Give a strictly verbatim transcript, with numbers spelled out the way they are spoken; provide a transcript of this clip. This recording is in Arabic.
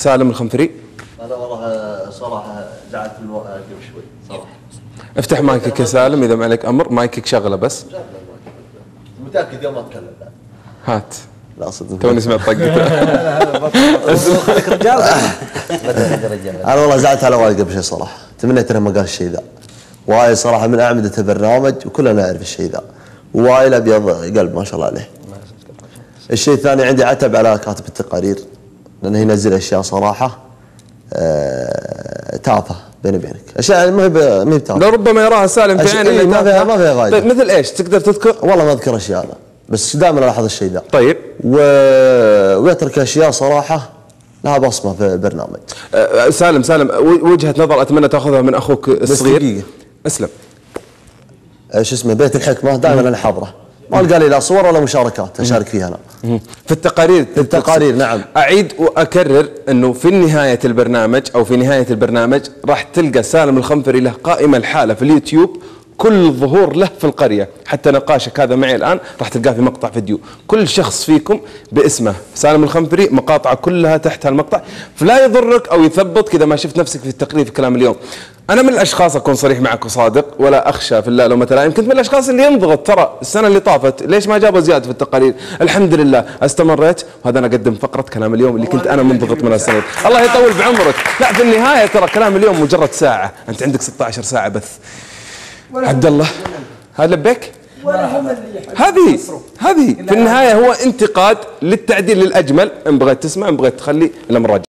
سالم الخنفري. انا والله صراحه زعلت من قبل شوي صراحه. افتح مايكك يا سالم اذا ما عليك امر، مايكك شغله بس. متاكد يوم ما اتكلم بعد. هات. لا صدق توني سمعت طقته. خليك رجال. انا والله زعلت على وائل قبل شيء صراحه، تمنيت انه ما قال الشيء ذا. وائل صراحه من اعمده البرنامج وكلنا نعرف الشيء ذا. وائل ابيض قلب ما شاء الله عليه. الشيء الثاني عندي عتب على كاتب التقارير لانه ينزل اشياء صراحه أه تافهه بيني وبينك، اشياء ما هي ما هي تافهه. لربما يراها سالم في عين إيه ما فيها ما فيها غاية. طيب مثل ايش؟ تقدر تذكر؟ والله ما اذكر اشياء انا، بس دائما الاحظ الشيء ذا. طيب. و... ويترك اشياء صراحه لها بصمه في البرنامج. أه سالم سالم وجهه نظر اتمنى تاخذها من اخوك الصغير. بس دقيقه. اسلم. شو اسمه بيت الحكمه دائما انا حاضره، ما القى لي لا صور ولا مشاركات اشارك فيها انا. في التقارير في التقارير نعم. اعيد واكرر انه في نهايه البرنامج او في نهايه البرنامج راح تلقى سالم الخنفري له قائمه الحاله في اليوتيوب كل ظهور له في القريه، حتى نقاشك هذا معي الان راح تلقاه في مقطع فيديو، كل شخص فيكم باسمه سالم الخنفري مقاطعه كلها تحت هالمقطع، فلا يضرك او يثبطك اذا ما شفت نفسك في التقرير في كلام اليوم. انا من الاشخاص اكون صريح معك وصادق ولا اخشى في الله لو مثلا، كنت من الاشخاص اللي ينضغط ترى السنه اللي طافت ليش ما جابوا زياده في التقارير، الحمد لله استمريت وهذا انا اقدم فقره كلام اليوم اللي كنت انا منضغط من السنه. الله يطول بعمرك. لا في النهايه ترى كلام اليوم مجرد ساعه، انت عندك ستة عشر ساعه بث. عبد الله هذا لبيك؟ هذه هذه في النهايه هو انتقاد للتعديل للاجمل، ان بغيت تسمع ان بغيت تخلي الامر راجع.